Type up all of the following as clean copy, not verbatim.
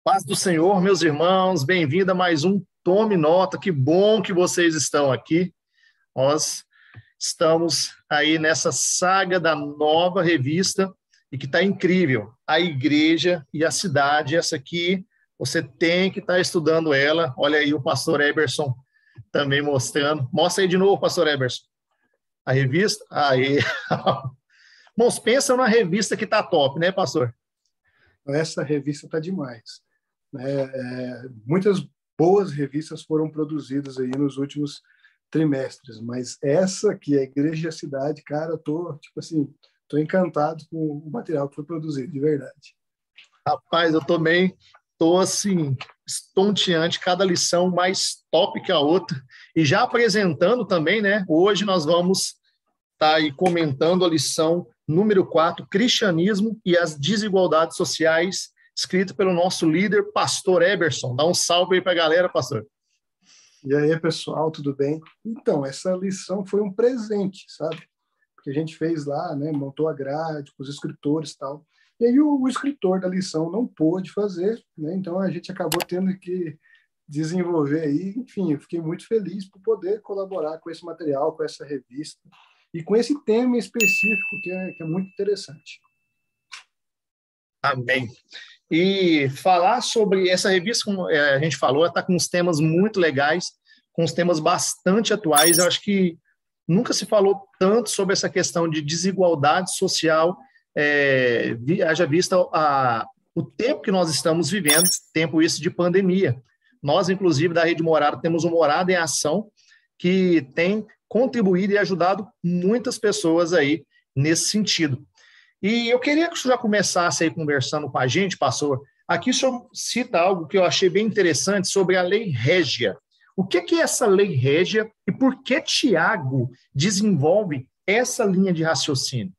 Paz do Senhor, meus irmãos, bem-vindo a mais um Tome Nota. Que bom que vocês estão aqui. Nós estamos aí nessa saga da nova revista e que está incrível. A Igreja e a Cidade, essa aqui, você tem que estar estudando ela. Olha aí o pastor Eberson também mostrando. Mostra aí de novo, pastor Eberson. A revista? Aí. Irmãos, pensa numa revista que está top, né, pastor? Essa revista está demais. Muitas boas revistas foram produzidas aí nos últimos trimestres, mas essa aqui, a Igreja e a Cidade, cara, eu tô encantado com o material que foi produzido, de verdade. Rapaz, eu também estou assim, estonteante, cada lição mais top que a outra. E já apresentando também, né? Hoje nós vamos estar aí comentando a lição número 4, Cristianismo e as Desigualdades Sociais, escrito pelo nosso líder, pastor Eberson. Dá um salve aí para a galera, pastor. E aí, pessoal, tudo bem? Então, essa lição foi um presente, sabe? Porque a gente fez lá, né, montou a grade com os escritores e tal. E aí o escritor da lição não pôde fazer, né? Então a gente acabou tendo que desenvolver aí. Enfim, eu fiquei muito feliz por poder colaborar com esse material, com essa revista e com esse tema específico que é muito interessante. Amém. E falar sobre essa revista, como a gente falou, ela está com uns temas muito legais, com uns temas bastante atuais. Eu acho que nunca se falou tanto sobre essa questão de desigualdade social, haja vista o tempo que nós estamos vivendo, tempo isso de pandemia. Nós, inclusive, da Rede Morada, temos um Morada em Ação, que tem contribuído e ajudado muitas pessoas aí nesse sentido. E eu queria que o senhor já começasse aí conversando com a gente, pastor. Aqui o senhor cita algo que eu achei bem interessante sobre a Lei Régia. O que é essa Lei Régia e por que Tiago desenvolve essa linha de raciocínio?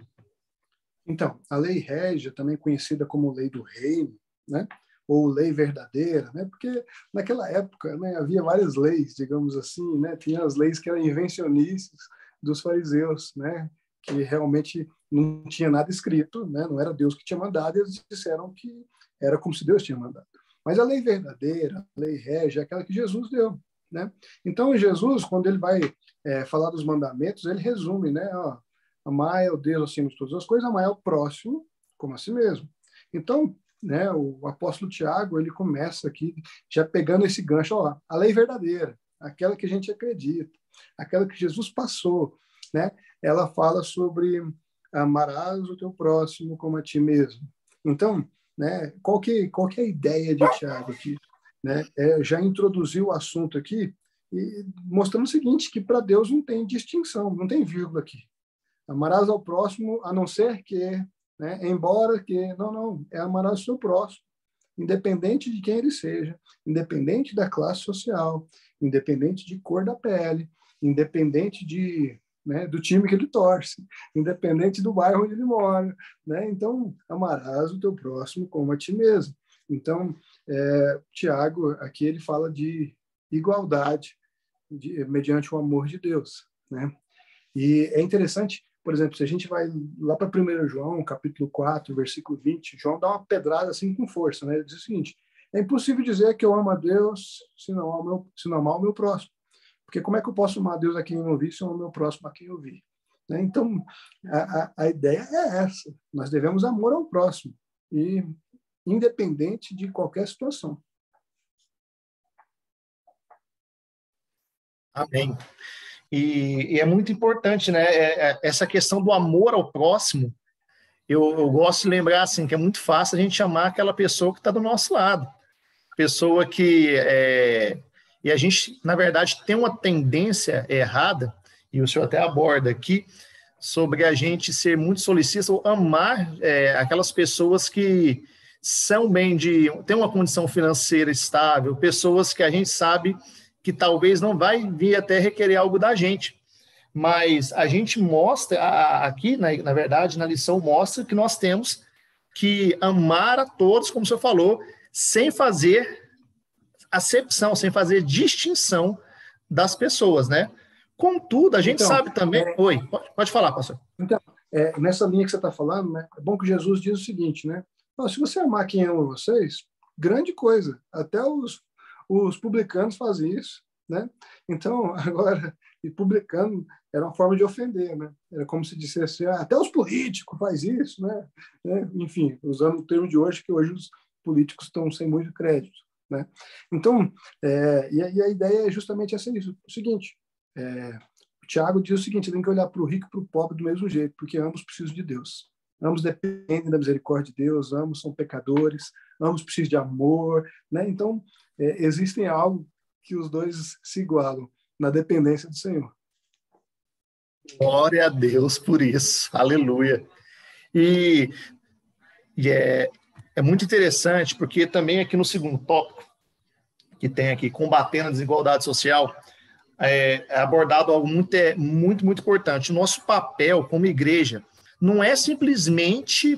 Então, a Lei Régia, também conhecida como Lei do Reino, né? Ou Lei Verdadeira, né? Porque naquela época, né, havia várias leis, digamos assim, né? Tinha as leis que eram invencionistas dos fariseus, né? Que realmente não tinha nada escrito, né? Não era Deus que tinha mandado, e eles disseram que era como se Deus tinha mandado. Mas a lei verdadeira, a lei régia, é aquela que Jesus deu, né? Então, Jesus, quando ele vai falar dos mandamentos, ele resume, né? Ó, amar é o Deus acima de todas as coisas, amar é o próximo como a si mesmo. Então, né, o apóstolo Tiago, ele começa aqui já pegando esse gancho, ó, a lei verdadeira, aquela que a gente acredita, aquela que Jesus passou, né? Ela fala sobre amarás o teu próximo como a ti mesmo. Então, né, qual que é a ideia de Tiago aqui? Né? Já introduziu o assunto aqui e mostrando o seguinte, que para Deus não tem distinção, não tem vírgula aqui. Amarás ao próximo, a não ser que, né, embora que, não, é amarás o seu próximo, independente de quem ele seja, independente da classe social, independente de cor da pele, independente de, né, do time que ele torce, independente do bairro onde ele mora, né? Então, amarás o teu próximo como a ti mesmo. Então, Tiago, aqui ele fala de igualdade mediante o amor de Deus, né? E é interessante, por exemplo, se a gente vai lá para 1 João, capítulo 4, versículo 20, João dá uma pedrada assim com força, né? Ele diz o seguinte, é impossível dizer que eu amo a Deus se não amar o meu próximo. Porque como é que eu posso amar a Deus a quem eu não vi se eu amo o meu próximo a quem eu vi? Né? Então, a ideia é essa. Nós devemos amor ao próximo, e independente de qualquer situação. Amém. E é muito importante, né? Essa questão do amor ao próximo. Eu gosto de lembrar assim, que é muito fácil a gente chamar aquela pessoa que está do nosso lado. Pessoa que... E a gente, na verdade, tem uma tendência errada, e o senhor até aborda aqui, sobre a gente ser muito solicista ou amar aquelas pessoas que são têm uma condição financeira estável, pessoas que a gente sabe que talvez não vai vir até requerer algo da gente. Mas a gente mostra, aqui, na verdade, na lição, mostra que nós temos que amar a todos, como o senhor falou, sem fazer acepção, sem fazer distinção das pessoas, né? Contudo, a gente sabe também... Oi, pode falar, pastor. Então, nessa linha que você está falando, né, é bom que Jesus diz o seguinte, né? Se você amar quem ama vocês, grande coisa. Até os publicanos fazem isso, né? Então, agora, e publicano era uma forma de ofender, né? Era como se dissesse, até os políticos faz isso, né? Enfim, usando o termo de hoje, que hoje os políticos estão sem muito crédito, né? Então, e a ideia é justamente essa, isso. O seguinte, o Tiago diz o seguinte, tem que olhar para o rico e para o pobre do mesmo jeito, porque ambos precisam de Deus. Ambos dependem da misericórdia de Deus, ambos são pecadores, ambos precisam de amor, né? Então, existem algo que os dois se igualam na dependência do Senhor. Glória a Deus por isso. Aleluia. E é muito interessante, porque também aqui no segundo tópico, que tem aqui, combatendo a desigualdade social, é abordado algo muito importante. O nosso papel como igreja não é simplesmente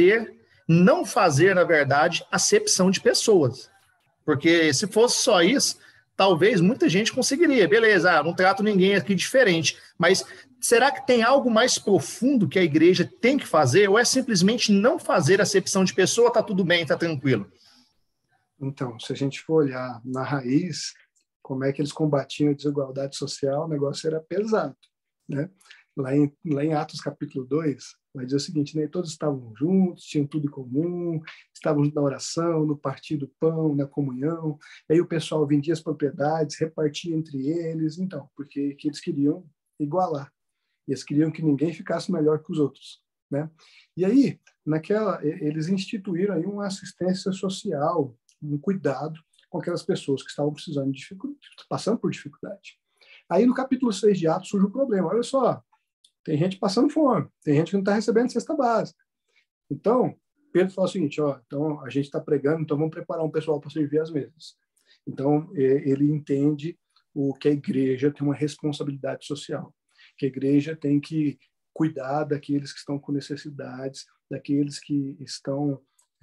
não fazer, na verdade, acepção de pessoas. Porque se fosse só isso, talvez muita gente conseguiria. Beleza, não trato ninguém aqui diferente. Mas será que tem algo mais profundo que a igreja tem que fazer? Ou é simplesmente não fazer acepção de pessoa, tá tudo bem, tá tranquilo? Então, se a gente for olhar na raiz, como é que eles combatiam a desigualdade social, o negócio era pesado, né? Lá em Atos capítulo 2, vai dizer o seguinte, né? Todos estavam juntos, tinham tudo em comum, estavam na oração, no partir do pão, na comunhão, e aí o pessoal vendia as propriedades, repartia entre eles, então, porque que eles queriam igualar, eles queriam que ninguém ficasse melhor que os outros, né? E aí, eles instituíram aí uma assistência social, um cuidado com aquelas pessoas que estavam passando por dificuldade. Aí no capítulo 6 de Atos surge o problema. Olha só, tem gente passando fome, tem gente que não está recebendo cesta básica. Então, Pedro fala o seguinte, então a gente está pregando, então vamos preparar um pessoal para servir as mesas. Então, ele entende que a igreja tem uma responsabilidade social, que a igreja tem que cuidar daqueles que estão com necessidades, daqueles que estão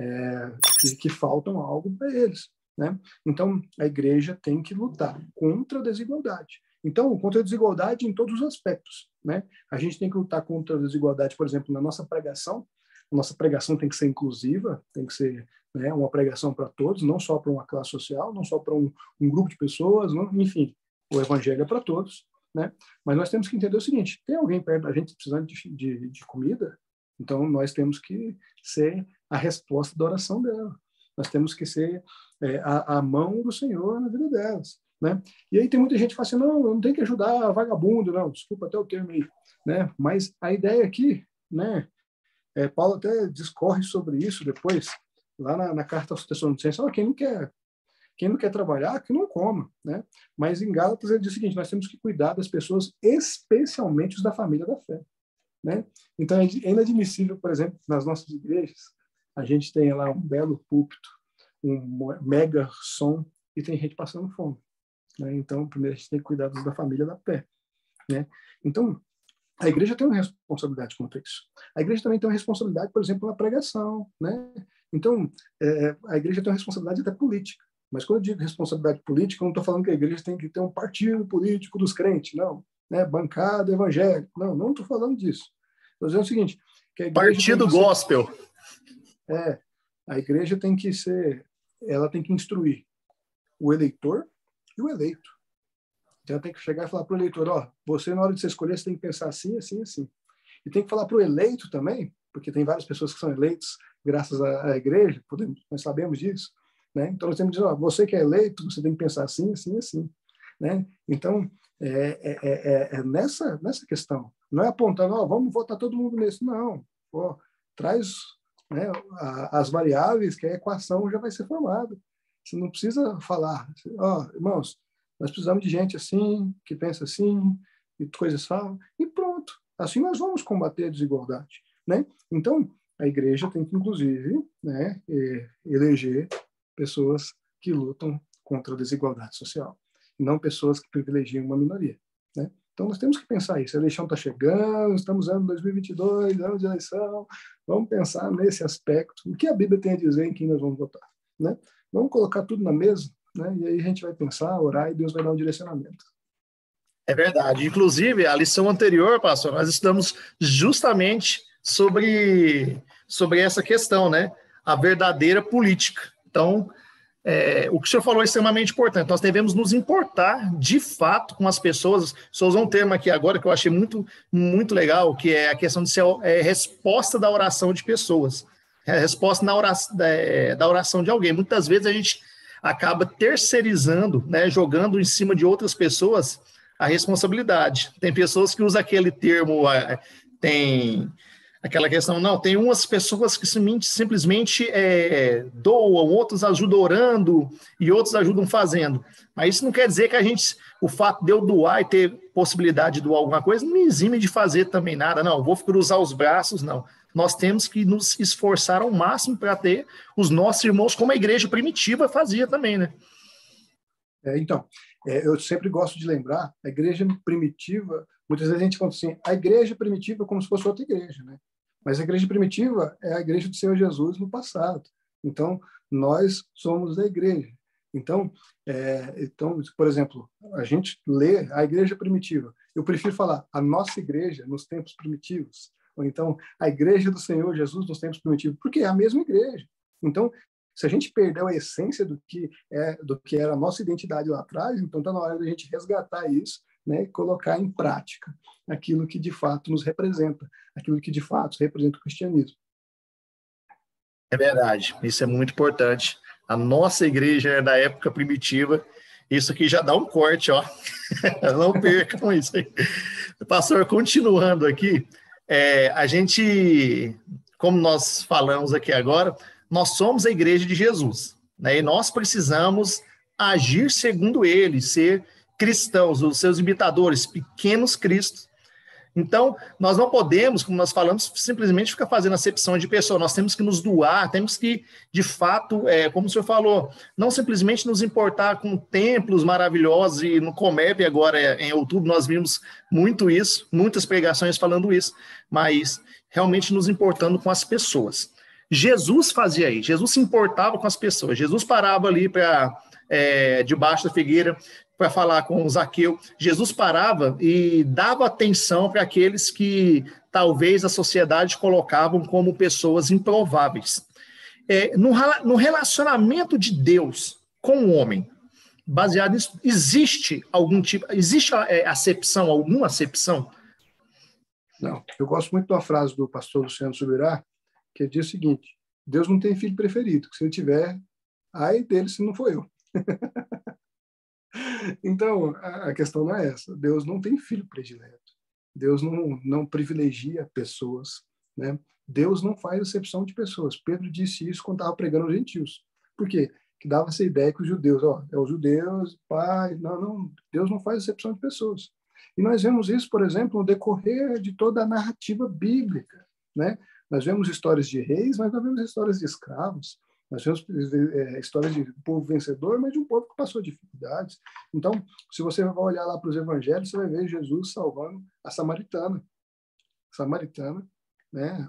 que faltam algo para eles, né? Então, a igreja tem que lutar contra a desigualdade. Então, contra a desigualdade em todos os aspectos, né? A gente tem que lutar contra a desigualdade, por exemplo, na nossa pregação. A nossa pregação tem que ser inclusiva, tem que ser, né, uma pregação para todos, não só para uma classe social, não só para um grupo de pessoas, não, enfim, o evangelho é para todos, né? Mas nós temos que entender o seguinte, tem alguém perto da gente precisando de comida? Então, nós temos que ser a resposta da oração dela. Nós temos que ser a mão do Senhor na vida delas, né? E aí tem muita gente que fala assim, não, eu não tenho que ajudar vagabundo, não, desculpa até o termo aí, né? Mas a ideia aqui, né? Paulo até discorre sobre isso depois, lá na carta aos Tessalonicenses, quem não quer trabalhar, que não coma, né? Mas em Gálatas ele diz o seguinte, nós temos que cuidar das pessoas, especialmente os da família da fé, né? Então é inadmissível, por exemplo, nas nossas igrejas, a gente tem lá um belo púlpito, um mega som, e tem gente passando fome, né? Então, primeiro a gente tem que cuidar da família da fé, né? Então, a igreja tem uma responsabilidade quanto a isso. A igreja também tem uma responsabilidade, por exemplo, na pregação, né? Então, a igreja tem uma responsabilidade até política. Mas quando eu digo responsabilidade política, eu não estou falando que a igreja tem que ter um partido político dos crentes, não, né? Bancada evangélica, não estou falando disso. Estou dizendo o seguinte, que a igreja partido gospel. A igreja tem que ela tem que instruir o eleitor e o eleito. Então, ela tem que chegar e falar para o eleitor, você na hora de você escolher, você tem que pensar assim, assim, assim. E tem que falar para o eleito também, porque tem várias pessoas que são eleitos graças à igreja, nós sabemos disso, né? Então, nós temos que dizer, você que é eleito, você tem que pensar assim, assim, assim, né? Então, nessa questão. Não é apontando, vamos votar todo mundo nesse. Não. Traz, né, as variáveis que a equação já vai ser formada. Você não precisa falar, irmãos, nós precisamos de gente assim, que pensa assim, e coisas falam, e pronto. Assim nós vamos combater a desigualdade, né? Então, a igreja tem que, inclusive, né, eleger pessoas que lutam contra a desigualdade social, e não pessoas que privilegiam uma minoria, né? Então, nós temos que pensar isso. A eleição está chegando, estamos no ano 2022, ano de eleição, vamos pensar nesse aspecto, o que a Bíblia tem a dizer em quem nós vamos votar, né? Vamos colocar tudo na mesa, né? E aí a gente vai pensar, orar, e Deus vai dar um direcionamento. É verdade. Inclusive, a lição anterior, pastor, nós estamos justamente sobre essa questão, né? A verdadeira política. Então, o que o senhor falou é extremamente importante. Nós devemos nos importar, de fato, com as pessoas. O senhor usou um termo aqui agora que eu achei muito, muito legal, que é a questão de ser resposta da oração de pessoas. É a resposta da oração de alguém. Muitas vezes a gente acaba terceirizando, né, jogando em cima de outras pessoas a responsabilidade. Tem pessoas que usam aquele termo, tem aquela questão, não, tem umas pessoas que simplesmente doam, outros ajudam orando e outros ajudam fazendo. Mas isso não quer dizer que o fato de eu doar e ter possibilidade de doar alguma coisa, não me exime de fazer também nada. Não, vou cruzar os braços, não. Nós temos que nos esforçar ao máximo para ter os nossos irmãos, como a igreja primitiva fazia também, né? Então, eu sempre gosto de lembrar, a igreja primitiva, muitas vezes a gente conta assim, a igreja primitiva é como se fosse outra igreja, né? Mas a igreja primitiva é a igreja do Senhor Jesus no passado. Então, nós somos a igreja. Então, por exemplo, a gente lê a igreja primitiva. Eu prefiro falar a nossa igreja nos tempos primitivos. Ou então, a igreja do Senhor Jesus nos tempos primitivos. Porque é a mesma igreja. Então, se a gente perdeu a essência do que era a nossa identidade lá atrás, então está na hora da gente resgatar isso, né, e colocar em prática aquilo que de fato nos representa, aquilo que de fato representa o cristianismo. É verdade, isso é muito importante. A nossa igreja é da época primitiva, isso aqui já dá um corte, ó. Não percam isso aí. Pastor, continuando aqui, a gente, como nós falamos aqui agora, nós somos a igreja de Jesus, né? E nós precisamos agir segundo ele, ser cristãos, os seus imitadores, pequenos cristos. Então, nós não podemos, como nós falamos, simplesmente ficar fazendo acepção de pessoa. Nós temos que nos doar, temos que, de fato, como o senhor falou, não simplesmente nos importar com templos maravilhosos. E no Comeb, agora em outubro, nós vimos muito isso, muitas pregações falando isso, mas realmente nos importando com as pessoas. Jesus fazia isso, Jesus se importava com as pessoas. Jesus parava ali debaixo da figueira para falar com o Zaqueu. Jesus parava e dava atenção para aqueles que talvez a sociedade colocavam como pessoas improváveis. No relacionamento de Deus com o homem, baseado nisso, existe acepção, alguma acepção? Não, eu gosto muito da frase do pastor Luciano Subirá, que diz o seguinte: Deus não tem filho preferido, que se ele tiver, ai dele se não for eu. Então, a questão não é essa. Deus não tem filho predileto. Deus não privilegia pessoas, né? Deus não faz acepção de pessoas. Pedro disse isso quando estava pregando aos gentios. Por quê? Que dava essa ideia que os judeus, os judeus, pai, não, Deus não faz acepção de pessoas. E nós vemos isso, por exemplo, no decorrer de toda a narrativa bíblica, né? Nós vemos histórias de reis, mas nós vemos histórias de escravos. Nós temos histórias de um povo vencedor, mas de um povo que passou dificuldades. Então, se você vai olhar lá para os evangelhos, você vai ver Jesus salvando a samaritana. Né?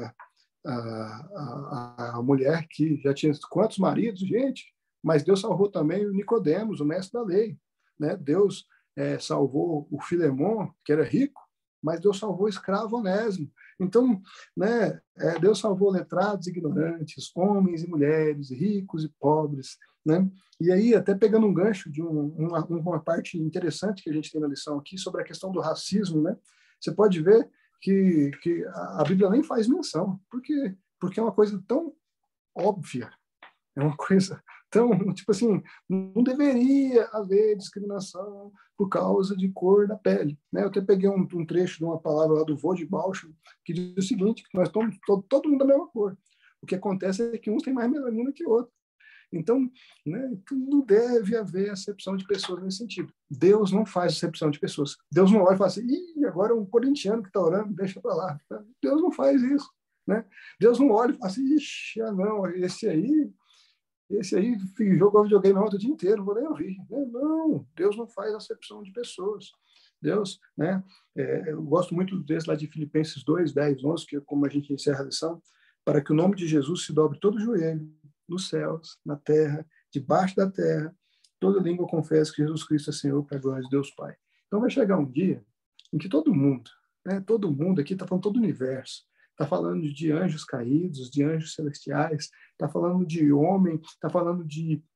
A mulher que já tinha quantos maridos, gente? Mas Deus salvou também o Nicodemos, o mestre da lei. Né? Deus salvou o Filemon, que era rico, mas Deus salvou o escravo Onésimo. Então, né, Deus salvou letrados e ignorantes, homens e mulheres, ricos e pobres. Né? E aí, até pegando um gancho de uma parte interessante que a gente tem na lição aqui sobre a questão do racismo, né? Você pode ver que a Bíblia nem faz menção, porque é uma coisa tão óbvia, é uma coisa tão, tipo assim, não deveria haver discriminação por causa de cor da pele. Né? Eu até peguei um trecho de uma palavra lá do Vô de Bausch, que diz o seguinte, que nós estamos todo mundo da mesma cor. O que acontece é que uns têm mais melanina que outros. Então, né, não deve haver acepção de pessoas nesse sentido. Deus não faz acepção de pessoas. Deus não olha e fala assim, agora é um corintiano que está orando, deixa para lá. Deus não faz isso. Né? Deus não olha e fala assim, não, esse aí jogou videogame ontem o dia inteiro, não vou nem ouvir. Não, Deus não faz acepção de pessoas. Deus, né? Eu gosto muito desse lá de Filipenses 2, 10, 11, que é como a gente encerra a lição, para que o nome de Jesus se dobre todo o joelho, nos céus, na terra, debaixo da terra, toda língua confessa que Jesus Cristo é Senhor, para a glória de Deus Pai. Então vai chegar um dia em que todo mundo aqui está falando todo o universo, está falando de anjos caídos, de anjos celestiais, está falando de homem, está falando de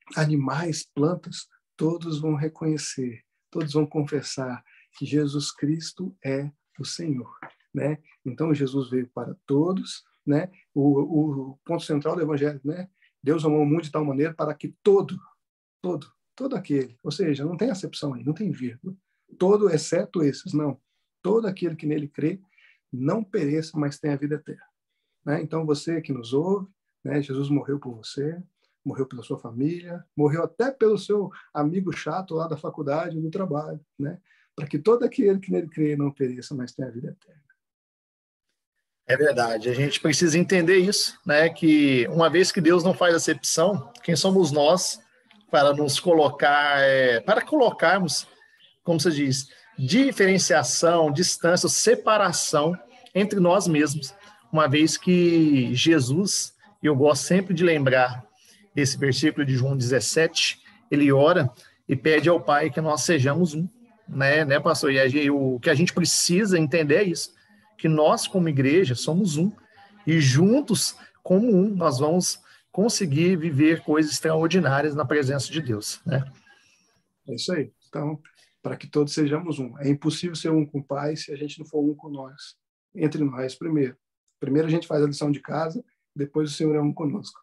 animais, plantas, todos vão reconhecer, todos vão confessar que Jesus Cristo é o Senhor, né? Então, Jesus veio para todos, né? O ponto central do Evangelho, né? Deus amou o mundo de tal maneira para que todo aquele, ou seja, não tem acepção aí, não tem vírgula, todo, exceto esses, não. Todo aquele que nele crê não pereça, mas tenha a vida eterna. Né? Então, você que nos ouve, né? Jesus morreu por você, morreu pela sua família, morreu até pelo seu amigo chato lá da faculdade, do trabalho, né? Para que todo aquele que nele crê não pereça, mas tenha a vida eterna. É verdade, a gente precisa entender isso, né? Que uma vez que Deus não faz acepção, quem somos nós para nos colocar, para colocarmos, como você diz, diferenciação, distância, separação entre nós mesmos, uma vez que Jesus, e eu gosto sempre de lembrar desse versículo de João 17, ele ora e pede ao Pai que nós sejamos um, né, pastor? E o que a gente precisa entender é isso, que nós, como igreja, somos um, e juntos, como um, nós vamos conseguir viver coisas extraordinárias na presença de Deus, né? É isso aí. Então, para que todos sejamos um. É impossível ser um com o Pai se a gente não for um com nós, entre nós primeiro. Primeiro a gente faz a lição de casa, depois o Senhor é um conosco.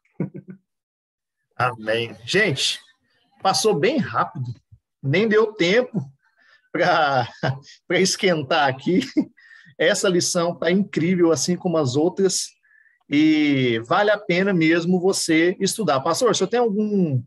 Amém. Gente, passou bem rápido, nem deu tempo para esquentar aqui. Essa lição está incrível, assim como as outras, e vale a pena mesmo você estudar. Pastor, o senhor tem algum...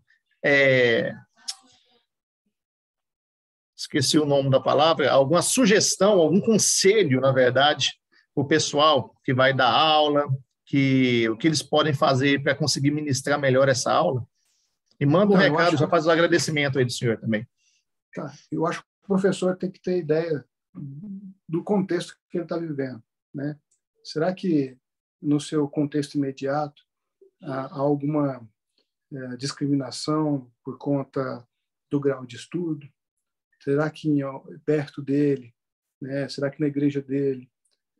esqueci o nome da palavra, alguma sugestão, algum conselho, na verdade, para o pessoal que vai dar aula, o que eles podem fazer para conseguir ministrar melhor essa aula? E manda um recado, já faz o agradecimento aí do senhor também. Tá, eu acho que o professor tem que ter ideia do contexto que ele está vivendo, né? Será que no seu contexto imediato há alguma discriminação por conta do grau de estudo? Será que perto dele, né? Será que na igreja dele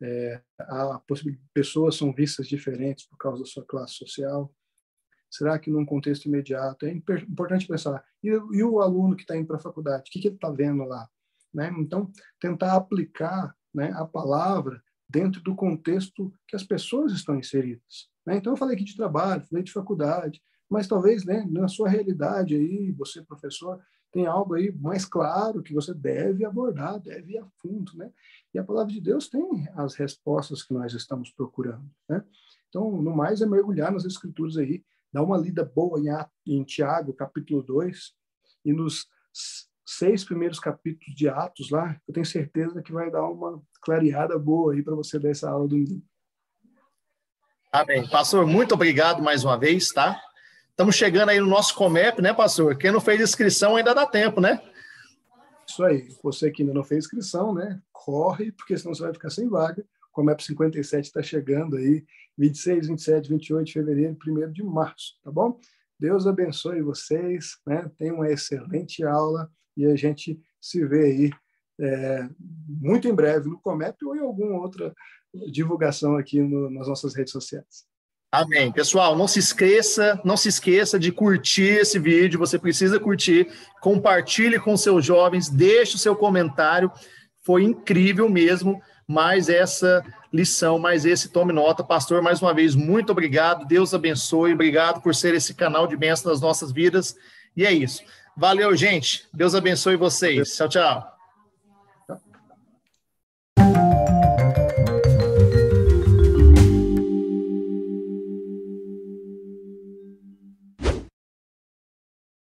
há pessoas são vistas diferentes por causa da sua classe social? Será que num contexto imediato? É importante pensar. E o aluno que está indo para a faculdade, o que ele está vendo lá? Né? Então, tentar aplicar, né, a palavra dentro do contexto que as pessoas estão inseridas. Né? Então, eu falei aqui de trabalho, falei de faculdade, mas talvez, né, na sua realidade aí, você, professor, tem algo aí mais claro que você deve abordar, deve ir a fundo. Né? E a palavra de Deus tem as respostas que nós estamos procurando. Né? Então, no mais, é mergulhar nas Escrituras aí, dar uma lida boa em Tiago, capítulo 2, e nos 6 primeiros capítulos de Atos lá, eu tenho certeza que vai dar uma clareada boa aí para você dar essa aula domingo. Amém. Pastor, muito obrigado mais uma vez, tá? Estamos chegando aí no nosso Comep, né, pastor? Quem não fez inscrição ainda dá tempo, né? Isso aí. Você que ainda não fez inscrição, né? Corre, porque senão você vai ficar sem vaga. O Comep 57 está chegando aí, 26, 27, 28 de fevereiro, 1º de março, tá bom? Deus abençoe vocês, né? Tenha uma excelente aula e a gente se vê aí muito em breve no Comep ou em alguma outra divulgação aqui nas nossas redes sociais. Amém. Pessoal, não se esqueça de curtir esse vídeo, você precisa curtir, compartilhe com seus jovens, deixe o seu comentário, foi incrível mesmo, mais essa lição, mais esse tome nota. Pastor, mais uma vez, muito obrigado, Deus abençoe, obrigado por ser esse canal de bênção nas nossas vidas, e é isso. Valeu, gente, Deus abençoe vocês, tchau, tchau.